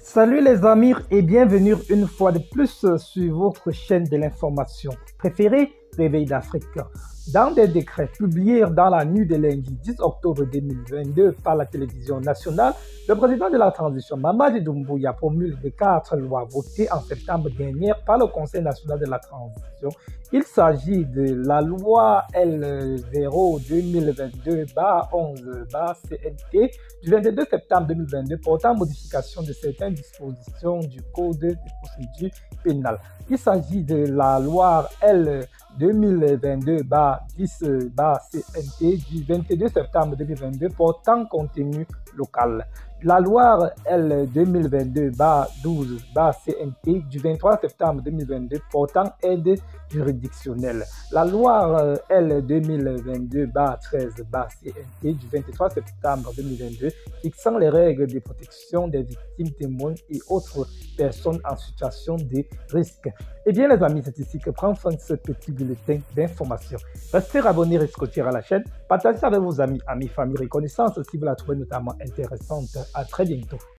Salut les amis et bienvenue une fois de plus sur votre chaîne de l'information préférée, Réveil d'Afrique. Dans des décrets publiés dans la nuit de lundi 10 octobre 2022 par la télévision nationale, le président de la transition, Mamadi Doumbouya, promulgue 4 lois votées en septembre dernier par le Conseil national de la transition. Il s'agit de la loi L0-2022-11-CNT du 22 septembre 2022 portant modification de certaines dispositions du Code de procédure pénale. Il s'agit de la loi L 2022-10-CNT du 22 septembre 2022 portant contenu local. La loi L 2022-12-CNT du 23 septembre 2022 portant aide juridictionnelle. La loi L 2022-13-CNT du 23 septembre 2022 fixant les règles de protection des victimes, témoins et autres personnes en situation de risque. Eh bien les amis, c'est ici que prend fin ce petit bulletin d'information. Restez abonnés et scotcher à la chaîne, partagez avec vos amis, famille et connaissances si vous la trouvez notamment intéressante. À très bientôt.